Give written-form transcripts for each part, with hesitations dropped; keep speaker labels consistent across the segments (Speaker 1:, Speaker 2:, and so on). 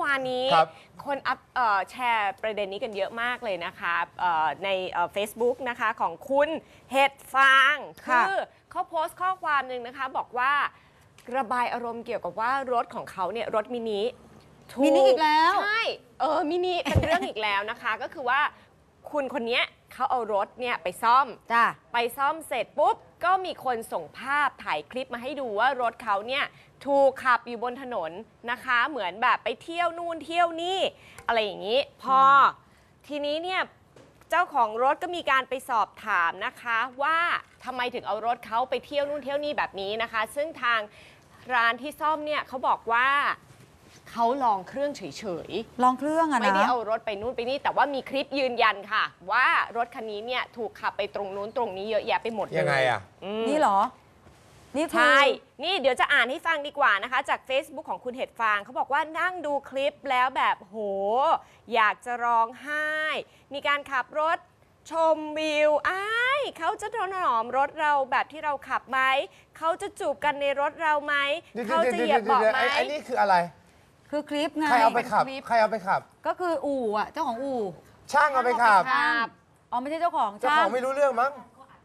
Speaker 1: วานนี้คนแชร์ประเด็นนี้กันเยอะมากเลยนะคะในFacebook นะคะของคุณเห็ดฟางคือเขาโพสต์ข้อความหนึ่งนะคะบอกว่าระบายอารมณ์เกี่ยวกับว่ารถของเขาเนี่ยรถมินิ
Speaker 2: อีกแล้ว
Speaker 1: ใช่มินิเป็นเรื่องอีกแล้วนะคะก็คือว่าคุณคนนี้เขาเอารถเนี่ยไปซ่อมเสร็จปุ๊บก็มีคนส่งภาพถ่ายคลิปมาให้ดูว่ารถเขาเนี่ยถูกขับอยู่บนถนนนะคะเหมือนแบบไปเที่ยวนู่นเที่ยวนี่อะไรอย่างนี้พอทีนี้เนี่ยเจ้าของรถก็มีการไปสอบถามนะคะว่าทำไมถึงเอารถเขาไปเที่ยวนู่นเที่ยวนี่แบบนี้นะคะซึ่งทางร้านที่ซ่อมเนี่ยเขาบอกว่าเขาลองเครื่องเฉย
Speaker 2: ๆลองเครื่องอะนะ
Speaker 1: ไม่ได้เอารถไปนู่นไปนี่แต่ว่ามีคลิปยืนยันค่ะว่ารถคันนี้เนี่ยถูกขับไปตรงนู้นตรงนี้เยอะแยะไปหมดเลย
Speaker 3: ยังไงอะ
Speaker 2: นี่เหรอนี่
Speaker 1: ใช่นี่เดี๋ยวจะอ่านให้ฟังดีกว่านะคะจาก Facebook ของคุณเห็ดฟางเขาบอกว่านั่งดูคลิปแล้วแบบโหอยากจะร้องไห้มีการขับรถชมวิวเขาจะถนอมรถเราแบบที่เราขับไหมเขาจะจูบกันในรถเราไหมเขาจะเหยียบเบาะไหม
Speaker 3: อันนี้คืออะไร
Speaker 2: คือคลิปไง
Speaker 3: ใครเอาไปขับ
Speaker 2: ก็คืออู่อะเจ้าของอู่
Speaker 3: ช่างเอาไปขับ
Speaker 2: อ๋อไม่ใช่เจ้าของ
Speaker 3: ไม่รู้เรื่องมั้ง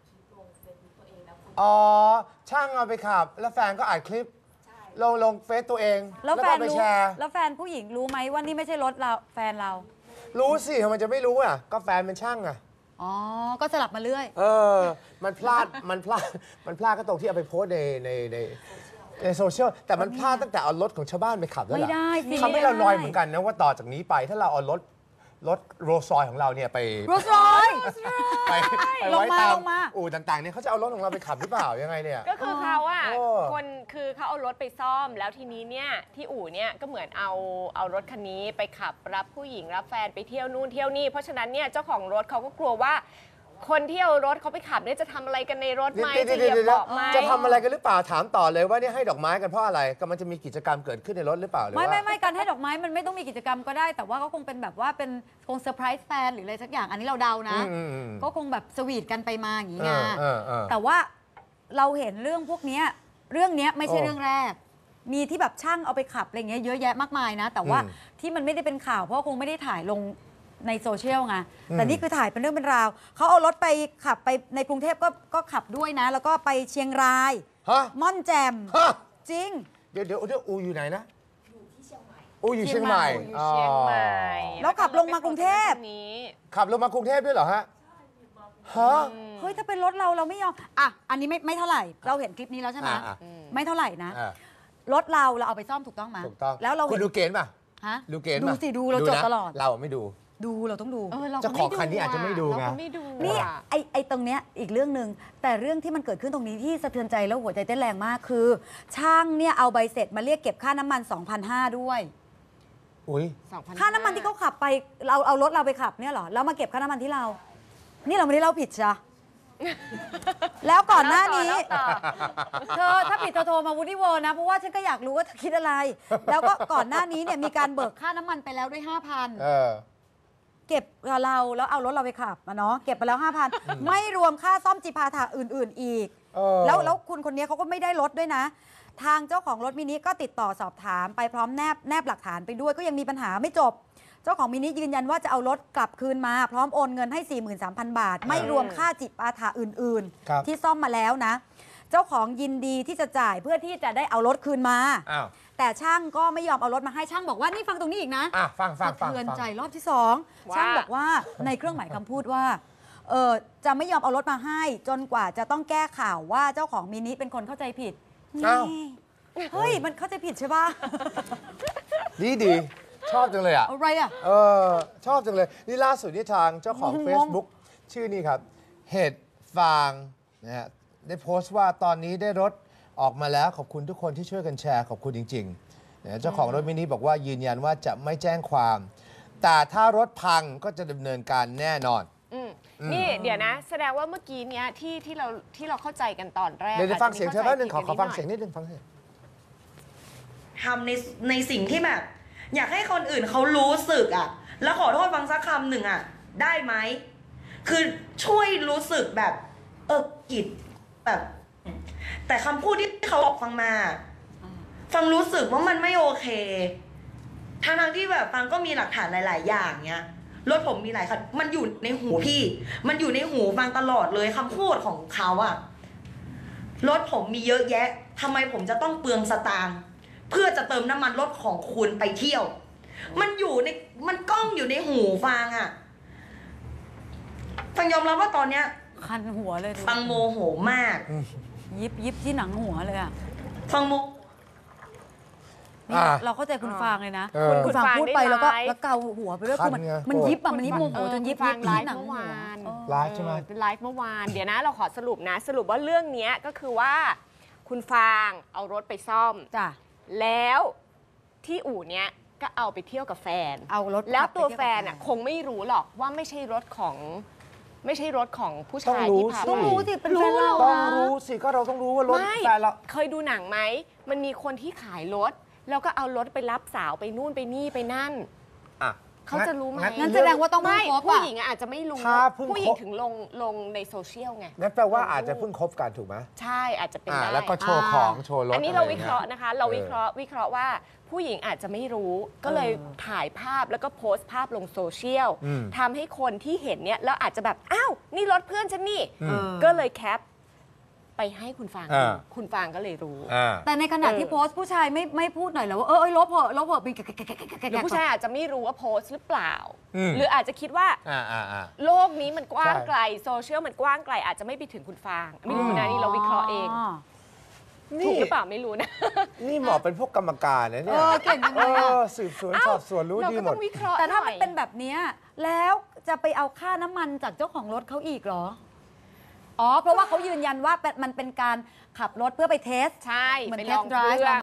Speaker 3: อ๋อช่างเอาไปขับแล้วแฟนก็อัดคลิปลงเฟซตัวเอง
Speaker 2: แล้วแฟน
Speaker 3: ไปแชร์
Speaker 2: แล้วแฟนผู้หญิงรู้ไหมว่านี่ไม่ใช่รถเราแฟนเรา
Speaker 3: รู้สิทำไมจะไม่รู้อ่ะก็แฟนเป็นช่างอ่ะ
Speaker 2: อ๋อก็สลับมาเรื่อย
Speaker 3: มันพลาดก็ตรงที่เอาไปโพสในโซเชียลแต่มันพลาดตั้งแต่เอารถของชาวบ้านไปขับแล้ว
Speaker 2: ไม่ได้
Speaker 3: ทำให้เรานอยเหมือนกันนะว่าต่อจากนี้ไปถ้าเราเอารถโรลส์รอยซ์ของเราเนี่ยไป
Speaker 2: โรลส์รอยซ์
Speaker 3: ไปไว้ตามอู่ต่างๆเนี่ยเขาจะเอารถของเราไปขับหรือเปล่ายังไงเนี่ย
Speaker 1: ก็คือเขาอะคนคือเขาเอารถไปซ่อมแล้วทีนี้เนี่ยที่อู่เนี่ยก็เหมือนเอารถคันนี้ไปขับรับผู้หญิงรับแฟนไปเที่ยวนู่นเที่ยวนี่เพราะฉะนั้นเนี่ยเจ้าของรถเขาก็กลัวว่าคนที่เอารถเขาไปขับเนี่ยจะทำอะไรกันในรถไหมจะเหยียบเบาะไหม
Speaker 3: จะทำอะไรกันหรือเปล่าถามต่อเลยว่าเนี่ยให้ดอกไม้กันเพราะอะไรก็มันจะมีกิจกรรมเกิดขึ้นในรถหรือเปล่า
Speaker 2: ไม่การให้ดอกไม้มันไม่ต้องมีกิจกรรมก็ได้แต่ว่าก็คงเป็นแบบว่าเป็นคงเซอร์ไพรส์แฟนหรืออะไรสักอย่างอันนี้เราเดานะก็คงแบบสวีทกันไปมาอย่างนี้ไงแต่ว่าเราเห็นเรื่องพวกนี้เรื่องนี้ไม่ใช่เรื่องแรกมีที่แบบช่างเอาไปขับอะไรเงี้ยเยอะแยะมากมายนะแต่ว่าที่มันไม่ได้เป็นข่าวเพราะคงไม่ได้ถ่ายลงในโซเชียลไงแต่นี่คือถ่ายเป็นเรื่องเป็นราวเขาเอารถไปขับไปในกรุงเทพก็ขับด้วยนะแล้วก็ไปเชียงรายม่อนแจ่มจริง
Speaker 3: เดี๋ยวอูอยู่ไหนนะอยู่ที่เชียงใหม่
Speaker 2: แล้วขับลงมากรุงเทพ
Speaker 3: ขับลงมากรุงเทพด้วยเหรอฮะ
Speaker 2: เฮ้ยถ้าเป็นรถเราไม่ยอมอันนี้ไม่เท่าไหร่เราเห็นคลิปนี้แล้วใช่ไหมไม่เท่าไหร่นะรถเราเอาไปซ่อมถูกต้องไหม
Speaker 3: ถูกต้อง
Speaker 2: แล้วเรา
Speaker 3: คุณดูเกณฑ์ป่ะดูเกณฑ์ป่ะ
Speaker 2: ดูสิดูเราจดตลอด
Speaker 3: เราไม่ดู
Speaker 2: เราต้องดู
Speaker 3: เจ้าของคันนี้อาจจะไม่ดูไง
Speaker 2: นี่ไอ้ตรงเนี้ยอีกเรื่องหนึ่งแต่เรื่องที่มันเกิดขึ้นตรงนี้ที่สะเทือนใจแล้วหัวใจเต้นแรงมากคือช่างเนี่ยเอาใบเสร็จมาเรียกเก็บค่าน้ำมัน 2,500 ด้วยค่าน้ำมันที่เขาขับไปเราเอารถเราไปขับเนี่ยเหรอแล้วมาเก็บค่าน้ำมันที่เรานี่เราไม่ได้เล่าผิดจ้ะแล้วก่อนหน้านี้เธอถ้าผิดโทรมาวูดี้เวิร์นะเพราะว่าฉันก็อยากรู้ว่าเธอคิดอะไรแล้วก็ก่อนหน้านี้เนี่ยมีการเบิกค่าน้ำมันไปแล้วด้วย 5,000เก็บเราแล้วเอารถเราไปขับเนาะเก็บไปแล้ว 5,000 ไม่รวมค่าซ่อมจิปาถะอื่นๆอีกแล้วคุณคนนี้เขาก็ไม่ได้รถด้วยนะทางเจ้าของรถมินิก็ติดต่อสอบถามไปพร้อมแนบหลักฐานไปด้วยก็ยังมีปัญหาไม่จบเจ้าของมินิยืนยันว่าจะเอารถกลับคืนมาพร้อมโอนเงินให้ 43,000 บาทไม่รวมค่าจิปาถะอื่นๆที่ซ่อมมาแล้วนะเจ้าของยินดีที่จะจ่ายเพื่อที่จะได้เอารถคืนมาแต่ช่างก็ไม่ยอมเอารถมาให้ช่างบอกว่านี่ฟังตรงนี้อีกนะ
Speaker 3: ฟัง
Speaker 2: สะเทือนใจรอบที่2ช่างบอกว่าในเครื่องหมายคำพูดว่าจะไม่ยอมเอารถมาให้จนกว่าจะต้องแก้ข่าวว่าเจ้าของมินิเป็นคนเข้าใจผิดเฮ้ยมันเข้าใจผิดใช่ป่ะ
Speaker 3: ดีชอบจังเลยอ่ะ
Speaker 2: อะไรอ่ะ
Speaker 3: ชอบจังเลยนี่ล่าสุดที่ทางเจ้าของ Facebook ชื่อนี่ครับเห็ดฟางนะฮะได้โพสต์ว่าตอนนี้ได้รถออกมาแล้วขอบคุณทุกคนที่ช่วยกันแชร์ขอบคุณจริงๆนะเจ้าของรถมินิบอกว่ายืนยันว่าจะไม่แจ้งความแต่ถ้ารถพังก็จะดำเนินการแน่นอน
Speaker 1: นี่เดี๋ยวนะแสดงว่าเมื่อกี้เนี้ยที่เราเข้าใจกันตอนแรก
Speaker 3: เดี๋ยวฟังเสียงเธอแป๊บนึงขอฟังเสียงนิดนึงฟังเสียง
Speaker 4: ทำในสิ่งที่แบบอยากให้คนอื่นเขารู้สึกอ่ะแล้วขอโทษฟังสักคำหนึ่งอ่ะได้ไหมคือช่วยรู้สึกแบบกิจแบบแต่คำพูดที่เขาบอกฟังมาฟังรู้สึกว่ามันไม่โอเคทางที่แบบฟังก็มีหลักฐานหลาย ๆ อย่างเนี้ยรถผมมีหลายคันมันอยู่ในหูพี่ มันอยู่ในหูฟังตลอดเลยคำพูดของเขาอะรถผมมีเยอะแยะทำไมผมจะต้องเปลืองสตางค์เพื่อจะเติมน้ำมันรถของคุณไปเที่ยว มันกล้องอยู่ในหูฟังอะฟังยอมรับว่าตอนเนี้ย
Speaker 2: คันหัวเลย
Speaker 4: ฟังโมโหมาก
Speaker 2: ยิบที่หนังหัวเลยอะ
Speaker 4: ฟังโม
Speaker 2: นี่เราเข้าใจคุณฟางเลยนะ คุณฟาง
Speaker 1: คุณฟาง
Speaker 2: พูดไป
Speaker 1: ได้
Speaker 2: แล้วก็
Speaker 1: ไลฟ์
Speaker 2: แล้วเกาหัวไปด้วย
Speaker 3: คั
Speaker 2: คื
Speaker 3: น
Speaker 2: อมัน
Speaker 3: ไง
Speaker 2: มัน
Speaker 3: โกรธ
Speaker 2: ยิบอะมันยิบโมโหจนยิบ
Speaker 1: ฟังไล
Speaker 2: ที่
Speaker 1: ฟ์
Speaker 2: หนัง
Speaker 1: เมื่อ
Speaker 2: หัว
Speaker 1: วาน
Speaker 3: ไลฟ์ใช่ไหม
Speaker 1: เป็นไลฟ์เมื่อวาน เดี๋ยวนะเราขอสรุปนะ สรุปว่าเรื่องเนี้ยก็คือว่า คุณฟางเอารถไปซ่อม
Speaker 2: จ้ะ
Speaker 1: แล้วที่อู่เนี้ยก็เอาไปเที่ยวกับแฟน
Speaker 2: เอารถ
Speaker 1: แล้วตัว
Speaker 2: ขับไปเที่ยวกับ
Speaker 1: แฟนอ่ะคงไม่รู้หรอกว่าไม่ใช่รถของผู้ชาย
Speaker 3: ต้องรู้
Speaker 1: ที่พา
Speaker 3: สิ
Speaker 1: ไป
Speaker 2: ต้องรู้สิเป็นแฟนเรา
Speaker 3: ต้อง
Speaker 2: นะ
Speaker 3: รู้สิก็เราต้องรู้ว่ารถ
Speaker 1: ไม่
Speaker 3: แฟนเรา
Speaker 1: เคยดูหนังไหม มันมีคนที่ขายรถ แล้วก็เอารถไปรับสาวไปนู่นไปนี่ไปนั่น
Speaker 3: อ่ะ
Speaker 1: เขาจะรู้ไหม
Speaker 2: งั้นแสดงว่าต้อง
Speaker 1: ไม่
Speaker 2: ครบ
Speaker 1: ผู้
Speaker 2: อะ
Speaker 1: หญิงอะอาจจะไม่รู้
Speaker 3: ถ้าเพิ่ง
Speaker 1: ผู้หญิง
Speaker 3: คบ
Speaker 1: ถึงลงในโซเชียลไง
Speaker 3: งั้นแปลว่าอาจจะเพิ่งคบกันถูกไหม
Speaker 1: ใช่อาจจะเป็นได้
Speaker 3: แล้วก็โชว์ของโชว์รถ
Speaker 1: อันนี้เรา
Speaker 3: ะไ
Speaker 1: วิเคราะห์นะคะ เรา
Speaker 3: ออ
Speaker 1: วิเคราะห์ว่าผู้หญิงอาจจะไม่รู้ ก็เลยถ่ายภาพแล้วก็โพสต์ภาพลงโซเชียล
Speaker 3: อืม
Speaker 1: ทำให้คนที่เห็นเนี่ยแล้วอาจจะแบบอ้าวนี่รถเพื่อนฉันนี่
Speaker 3: อืม
Speaker 1: ก็เลยแคปไปให้คุณฟางดู
Speaker 3: อ่า
Speaker 1: คุณฟางก็เลยรู้
Speaker 2: แต่ในขณะที่โพสต์ผู้ชายไม่พูดหน่อยเหรอว่าเอ้ยลบเหอะเป็น
Speaker 1: หรือผู้ชายอาจจะไม่รู้ว่าโพสต์หรือเปล่า
Speaker 3: อืม
Speaker 1: หรืออาจจะคิดว่า
Speaker 3: อ่า
Speaker 1: โลกนี้มันกว้าง
Speaker 3: ใช่
Speaker 1: ไกลโซเชียลมันกว้างไกลอาจจะไม่ไปถึงคุณฟาง ไม่รู้นะนี่เราวิเคราะห์เอง ถูกหรือเปล่าไม่รู้นะ
Speaker 3: นี่หมอเป็นพวกกรรมการนะเนี่ย
Speaker 2: เก่งจังเลยอะ
Speaker 3: สืบสวนสอบสวนรู้
Speaker 1: เรา
Speaker 3: ดี
Speaker 1: ก็
Speaker 3: หม
Speaker 1: ต้
Speaker 3: ด
Speaker 1: องวิเคราะห์
Speaker 2: แต่ถ้า
Speaker 1: ห
Speaker 2: มัน
Speaker 1: อย
Speaker 2: เป็นแบบเนี้ยแล้วจะไปเอาค่าน้ำมันจากเจ้าของรถเขาอีกเหรอ อ๋อ เพราะว่าเขายืนยันว่ามันเป็นการขับรถเพื่อไปเทส
Speaker 1: ใช่
Speaker 2: เหมือน
Speaker 1: ไป
Speaker 2: เท
Speaker 1: ล
Speaker 2: ส
Speaker 1: อง
Speaker 2: ไดร
Speaker 1: เค
Speaker 2: ฟ์
Speaker 1: รื่อง